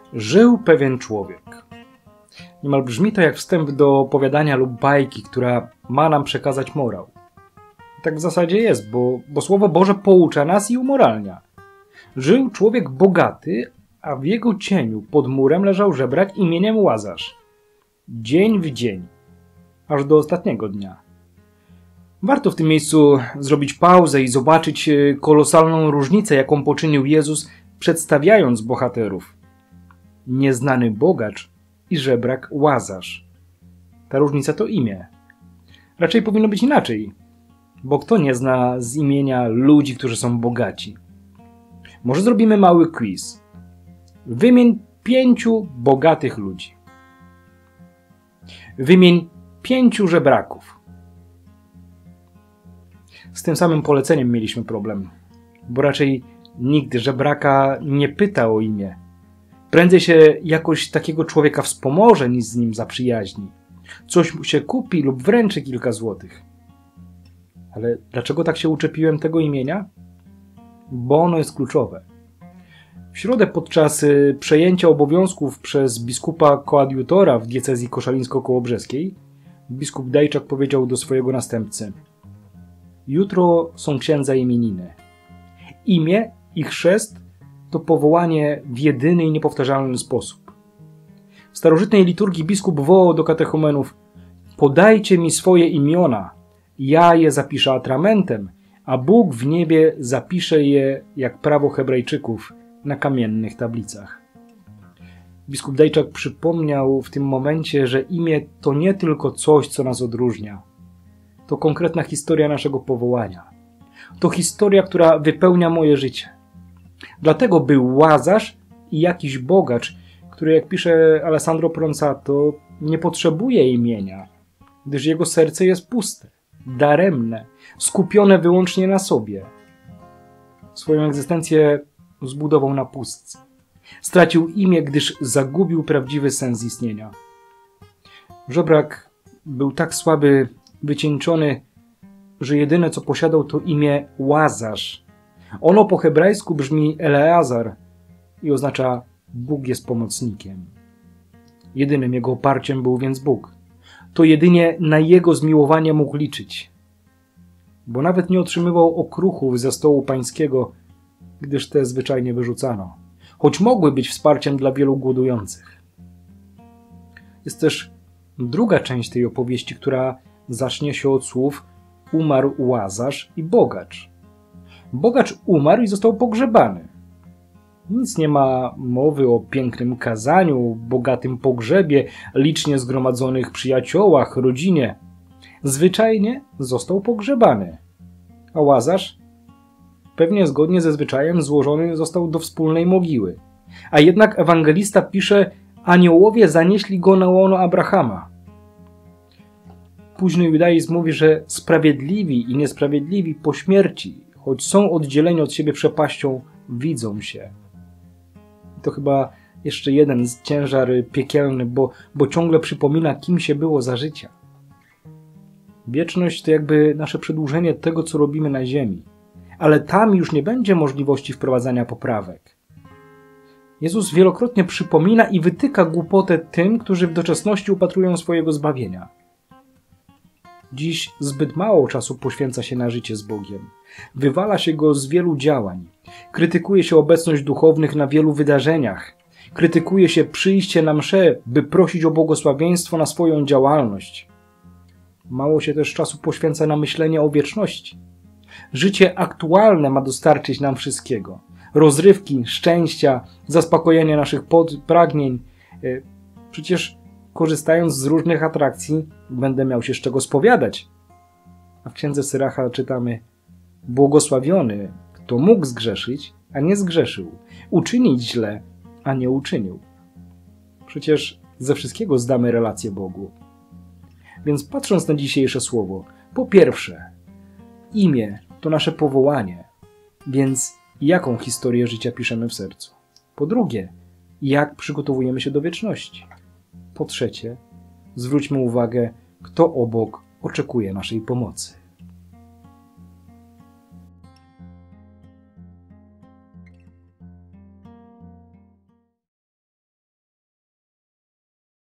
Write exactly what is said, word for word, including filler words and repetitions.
Żył pewien człowiek. Niemal brzmi to jak wstęp do opowiadania lub bajki, która ma nam przekazać morał. Tak w zasadzie jest, bo, bo Słowo Boże poucza nas i umoralnia. Żył człowiek bogaty, a w jego cieniu pod murem leżał żebrak imieniem Łazarz. Dzień w dzień, aż do ostatniego dnia. Warto w tym miejscu zrobić pauzę i zobaczyć kolosalną różnicę, jaką poczynił Jezus, przedstawiając bohaterów. Nieznany bogacz i żebrak Łazarz. Ta różnica to imię. Raczej powinno być inaczej, bo kto nie zna z imienia ludzi, którzy są bogaci? Może zrobimy mały quiz. Wymień pięciu bogatych ludzi. Wymień pięciu żebraków. Z tym samym poleceniem mieliśmy problem, bo raczej nikt żebraka nie pyta o imię. Prędzej się jakoś takiego człowieka wspomoże, niż z nim zaprzyjaźni. Coś mu się kupi lub wręczy kilka złotych. Ale dlaczego tak się uczepiłem tego imienia? Bo ono jest kluczowe. W środę podczas przejęcia obowiązków przez biskupa koadjutora w diecezji koszalińsko-kołobrzeskiej biskup Dajczak powiedział do swojego następcy: jutro są księdza imieniny. Imię i chrzest to powołanie w jedyny i niepowtarzalny sposób. W starożytnej liturgii biskup wołał do katechumenów: podajcie mi swoje imiona, ja je zapiszę atramentem, a Bóg w niebie zapisze je, jak prawo Hebrajczyków, na kamiennych tablicach. Biskup Dajczak przypomniał w tym momencie, że imię to nie tylko coś, co nas odróżnia. To konkretna historia naszego powołania. To historia, która wypełnia moje życie. Dlatego był Łazarz i jakiś bogacz, który, jak pisze Alessandro Pronsato, nie potrzebuje imienia, gdyż jego serce jest puste, daremne, skupione wyłącznie na sobie. Swoją egzystencję zbudował na pustce. Stracił imię, gdyż zagubił prawdziwy sens istnienia. Żebrak był tak słaby, wycieńczony, że jedyne co posiadał to imię Łazarz. Ono po hebrajsku brzmi Eleazar i oznacza Bóg jest pomocnikiem. Jedynym jego oparciem był więc Bóg. To jedynie na jego zmiłowanie mógł liczyć. Bo nawet nie otrzymywał okruchów ze stołu pańskiego, gdyż te zwyczajnie wyrzucano, choć mogły być wsparciem dla wielu głodujących. Jest też druga część tej opowieści, która zacznie się od słów umarł Łazarz i bogacz. Bogacz umarł i został pogrzebany. Nic nie ma mowy o pięknym kazaniu, bogatym pogrzebie, licznie zgromadzonych przyjaciołach, rodzinie. Zwyczajnie został pogrzebany. A Łazarz, pewnie zgodnie ze zwyczajem, złożony został do wspólnej mogiły. A jednak ewangelista pisze: aniołowie zanieśli go na łono Abrahama. Późny judaizm mówi, że sprawiedliwi i niesprawiedliwi po śmierci, choć są oddzieleni od siebie przepaścią, widzą się. I to chyba jeszcze jeden ciężar piekielny, bo, bo ciągle przypomina, kim się było za życia. Wieczność to jakby nasze przedłużenie tego, co robimy na ziemi. Ale tam już nie będzie możliwości wprowadzania poprawek. Jezus wielokrotnie przypomina i wytyka głupotę tym, którzy w doczesności upatrują swojego zbawienia. Dziś zbyt mało czasu poświęca się na życie z Bogiem. Wywala się go z wielu działań. Krytykuje się obecność duchownych na wielu wydarzeniach. Krytykuje się przyjście na mszę, by prosić o błogosławieństwo na swoją działalność. Mało się też czasu poświęca na myślenie o wieczności. Życie aktualne ma dostarczyć nam wszystkiego. Rozrywki, szczęścia, zaspokojenie naszych pragnień. Przecież korzystając z różnych atrakcji, będę miał się z czego spowiadać. A w księdze Syracha czytamy: błogosławiony, kto mógł zgrzeszyć, a nie zgrzeszył, uczynić źle, a nie uczynił. Przecież ze wszystkiego zdamy relację Bogu. Więc patrząc na dzisiejsze słowo, po pierwsze, imię to nasze powołanie, więc jaką historię życia piszemy w sercu? Po drugie, jak przygotowujemy się do wieczności? Po trzecie, zwróćmy uwagę, kto obok oczekuje naszej pomocy.